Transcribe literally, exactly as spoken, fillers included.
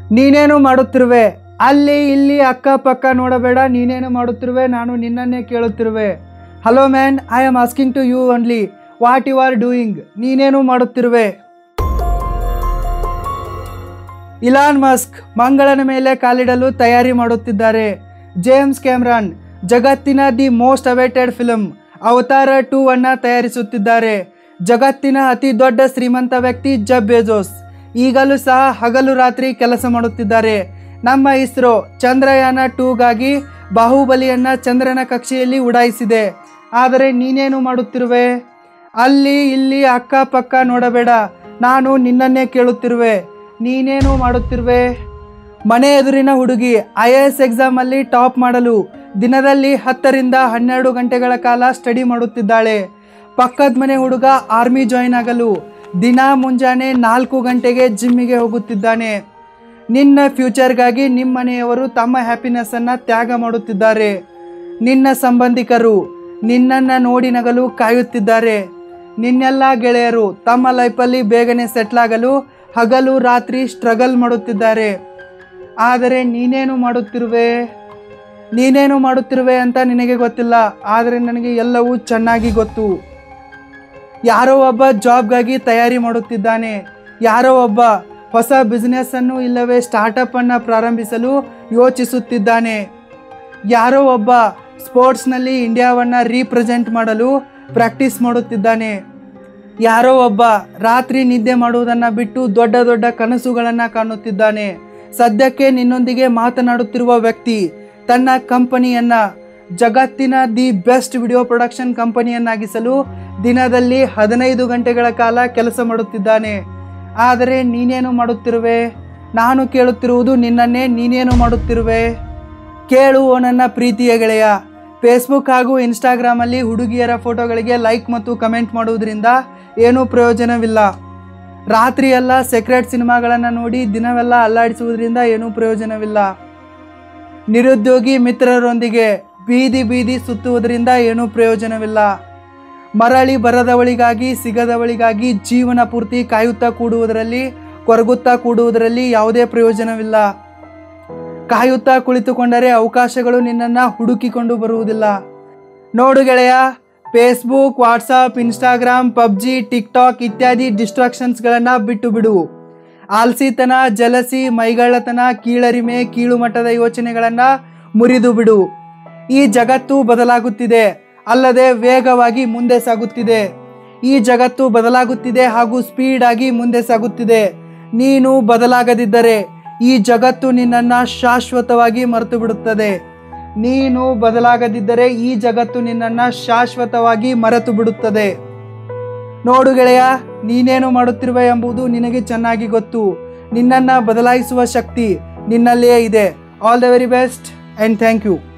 ನೀನೇನು ಮಾಡುತ್ತಿರುವೆ? ಅಲ್ಲಿ ಇಲ್ಲಿ ಅಕ್ಕಪಕ್ಕ ನೋಡಬೇಡ. ನೀನೇನು ಮಾಡುತ್ತಿರುವೆ? ನಾನು ನಿನ್ನನ್ನೇ ಕೇಳುತ್ತಿರುವೆ. Hello man, I am asking to you only what you are doing. ನೀನೇನು ಮಾಡುತ್ತಿರುವೆ? ಇಲಾನ್ ಮಸ್ಕ್ ಮಂಗಳನ ಮೇಲೆ ಕಾಲಿಡಲು ತಯಾರಿ ಮಾಡುತ್ತಿದ್ದಾರೆ. ಜೇಮ್ಸ್ ಕ್ಯಾಮರಾನ್ ಜಗತ್ತಿನ the most awaited film Avatar two ಅನ್ನು ತಯಾರಿಸುತ್ತಿದ್ದಾರೆ. ಜಗತ್ತಿನ ಅತಿ ದೊಡ್ಡ ಶ್ರೀಮಂತ ವ್ಯಕ್ತಿ ಜೆಫ್ ಬೆಜೋಸ್ ಈಗಲೂ ಸಹ ಹಗಲು ರಾತ್ರಿ ಕೆಲಸ ಮಾಡುತ್ತಿದ್ದಾರೆ. ನಮ್ಮ ಇಸ್ರೋ ಚಂದ್ರಯಾನ ಟೂಗಾಗಿ ಬಾಹುಬಲಿಯನ್ನು ಚಂದ್ರನ ಕಕ್ಷೆಯಲ್ಲಿ ಉಡಾಯಿಸಿದೆ. ಆದರೆ ನೀನೇನು ಮಾಡುತ್ತಿರುವೆ? ಅಲ್ಲಿ ಇಲ್ಲಿ ಅಕ್ಕಪಕ್ಕ ನೋಡಬೇಡ. ನಾನು ನಿನ್ನನ್ನೇ ಕೇಳುತ್ತಿರುವೆ. ನೀನೇನು ಮಾಡುತ್ತಿರುವೆ? ಮನೆ ಎದುರಿನ ಹುಡುಗಿ ಐ ಎ ಎಸ್ ಎಕ್ಸಾಮಲ್ಲಿ ಟಾಪ್ ಮಾಡಲು ದಿನದಲ್ಲಿ ಹತ್ತರಿಂದ ಹನ್ನೆರಡು ಗಂಟೆಗಳ ಕಾಲ ಸ್ಟಡಿ ಮಾಡುತ್ತಿದ್ದಾಳೆ. ಪಕ್ಕದ ಮನೆ ಹುಡುಗ ಆರ್ಮಿ ಜಾಯಿನ್ ಆಗಲು ದಿನ ಮುಂಜಾನೆ ನಾಲ್ಕು ಗಂಟೆಗೆ ಜಿಮ್ಮಿಗೆ ಹೋಗುತ್ತಿದ್ದಾನೆ. ನಿನ್ನ ಫ್ಯೂಚರ್ಗಾಗಿ ನಿಮ್ಮ ಮನೆಯವರು ತಮ್ಮ ಹ್ಯಾಪಿನೆಸ್ಸನ್ನು ತ್ಯಾಗ ಮಾಡುತ್ತಿದ್ದಾರೆ. ನಿನ್ನ ಸಂಬಂಧಿಕರು ನಿನ್ನನ್ನು ನೋಡಿ ನಗಲು ಕಾಯುತ್ತಿದ್ದಾರೆ. ನಿನ್ನೆಲ್ಲ ಗೆಳೆಯರು ತಮ್ಮ ಲೈಫಲ್ಲಿ ಬೇಗನೆ ಸೆಟ್ಲಾಗಲು ಹಗಲು ರಾತ್ರಿ ಸ್ಟ್ರಗಲ್ ಮಾಡುತ್ತಿದ್ದಾರೆ. ಆದರೆ ನೀನೇನು ಮಾಡುತ್ತಿರುವೆ? ನೀನೇನು ಮಾಡುತ್ತಿರುವೆ ಅಂತ ನಿನಗೆ ಗೊತ್ತಿಲ್ಲ, ಆದರೆ ನನಗೆ ಎಲ್ಲವೂ ಚೆನ್ನಾಗಿ ಗೊತ್ತು. ಯಾರೋ ಒಬ್ಬ ಜಾಬ್ಗಾಗಿ ತಯಾರಿ ಮಾಡುತ್ತಿದ್ದಾನೆ. ಯಾರೋ ಒಬ್ಬ ಹೊಸ ಬಿಸ್ನೆಸ್ಸನ್ನು ಇಲ್ಲವೇ ಸ್ಟಾರ್ಟಪ್ಪನ್ನು ಪ್ರಾರಂಭಿಸಲು ಯೋಚಿಸುತ್ತಿದ್ದಾನೆ. ಯಾರೋ ಒಬ್ಬ ಸ್ಪೋರ್ಟ್ಸ್ನಲ್ಲಿ ಇಂಡಿಯಾವನ್ನು ರೀಪ್ರೆಸೆಂಟ್ ಮಾಡಲು ಪ್ರಾಕ್ಟೀಸ್ ಮಾಡುತ್ತಿದ್ದಾನೆ. ಯಾರೋ ಒಬ್ಬ ರಾತ್ರಿ ನಿದ್ದೆ ಮಾಡುವುದನ್ನು ಬಿಟ್ಟು ದೊಡ್ಡ ದೊಡ್ಡ ಕನಸುಗಳನ್ನು ಕಾಣುತ್ತಿದ್ದಾನೆ. ಸದ್ಯಕ್ಕೆ ನಿನ್ನೊಂದಿಗೆ ಮಾತನಾಡುತ್ತಿರುವ ವ್ಯಕ್ತಿ ತನ್ನ ಕಂಪನಿಯನ್ನು ಜಗತ್ತಿನ ದಿ ಬೆಸ್ಟ್ ವಿಡಿಯೋ ಪ್ರೊಡಕ್ಷನ್ ಕಂಪನಿಯನ್ನಾಗಿಸಲು ದಿನದಲ್ಲಿ ಹದಿನೈದು ಗಂಟೆಗಳ ಕಾಲ ಕೆಲಸ ಮಾಡುತ್ತಿದ್ದಾನೆ. ಆದರೆ ನೀನೇನು ಮಾಡುತ್ತಿರುವೆ? ನಾನು ಕೇಳುತ್ತಿರುವುದು ನಿನ್ನನ್ನೇ. ನೀನೇನು ಮಾಡುತ್ತಿರುವೆ? ಕೇಳು ಓ ನನ್ನ ಪ್ರೀತಿಯ ಗೆಳೆಯ. ಫೇಸ್ಬುಕ್ ಹಾಗೂ ಇನ್ಸ್ಟಾಗ್ರಾಮಲ್ಲಿ ಹುಡುಗಿಯರ ಫೋಟೋಗಳಿಗೆ ಲೈಕ್ ಮತ್ತು ಕಮೆಂಟ್ ಮಾಡುವುದರಿಂದ ಏನೂ ಪ್ರಯೋಜನವಿಲ್ಲ. ರಾತ್ರಿಯೆಲ್ಲ ಸೀಕ್ರೆಟ್ ಸಿನಿಮಾಗಳನ್ನು ನೋಡಿ ದಿನವೆಲ್ಲ ಅಲ್ಲಾಡಿಸುವುದರಿಂದ ಏನೂ ಪ್ರಯೋಜನವಿಲ್ಲ. ನಿರುದ್ಯೋಗಿ ಮಿತ್ರರೊಂದಿಗೆ ಬೀದಿ ಬೀದಿ ಸುತ್ತುವುದರಿಂದ ಏನೂ ಪ್ರಯೋಜನವಿಲ್ಲ. ಮರಳಿ ಬರದವಳಿಗಾಗಿ ಸಿಗದವಳಿಗಾಗಿ ಜೀವನ ಪೂರ್ತಿ ಕಾಯುತ್ತಾ ಕೂಡುವುದರಲ್ಲಿ ಕೊರಗುತ್ತಾ ಕೂಡುವುದರಲ್ಲಿ ಯಾವುದೇ ಪ್ರಯೋಜನವಿಲ್ಲ. ಕಾಯುತ್ತಾ ಕುಳಿತುಕೊಂಡರೆ ಅವಕಾಶಗಳು ನಿನ್ನನ್ನು ಹುಡುಕಿಕೊಂಡು ಬರುವುದಿಲ್ಲ. ನೋಡು ಗೆಳೆಯ, Facebook, WhatsApp, Instagram, PUBG, TikTok ಇತ್ಯಾದಿ ಡಿಸ್ಟ್ರಾಕ್ಷನ್ಸ್ಗಳನ್ನು ಬಿಟ್ಟು ಬಿಡು. ಆಲ್ಸಿತನ, ಜಲಸಿ, ಮೈಗಳ್ಳತನ, ಕೀಳರಿಮೆ, ಕೀಳು ಮಟ್ಟದ ಯೋಚನೆಗಳನ್ನು ಮುರಿದು ಬಿಡು. ಈ ಜಗತ್ತು ಬದಲಾಗುತ್ತಿದೆ, ಅಲ್ಲದೆ ವೇಗವಾಗಿ ಮುಂದೆ ಸಾಗುತ್ತಿದೆ. ಈ ಜಗತ್ತು ಬದಲಾಗುತ್ತಿದೆ ಹಾಗೂ ಸ್ಪೀಡಾಗಿ ಮುಂದೆ ಸಾಗುತ್ತಿದೆ. ನೀನು ಬದಲಾಗದಿದ್ದರೆ ಈ ಜಗತ್ತು ನಿನ್ನನ್ನು ಶಾಶ್ವತವಾಗಿ ಮರೆತು ಬಿಡುತ್ತದೆ. ನೀನು ಬದಲಾಗದಿದ್ದರೆ ಈ ಜಗತ್ತು ನಿನ್ನನ್ನು ಶಾಶ್ವತವಾಗಿ ಮರೆತು ಬಿಡುತ್ತದೆ. ನೋಡು ಗೆಳೆಯ, ನೀನೇನು ಮಾಡುತ್ತಿರುವೆ ಎಂಬುದು ನಿನಗೆ ಚೆನ್ನಾಗಿ ಗೊತ್ತು. ನಿನ್ನನ್ನು ಬದಲಾಯಿಸುವ ಶಕ್ತಿ ನಿನ್ನಲ್ಲಿಯೇ ಇದೆ. All the very best and thank you.